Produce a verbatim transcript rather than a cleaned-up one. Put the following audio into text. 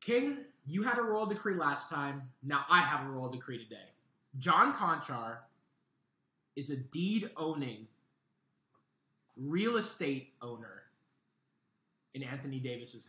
King, you had a royal decree last time. Now I have a royal decree today. John Konchar is a deed-owning real estate owner in Anthony Davis's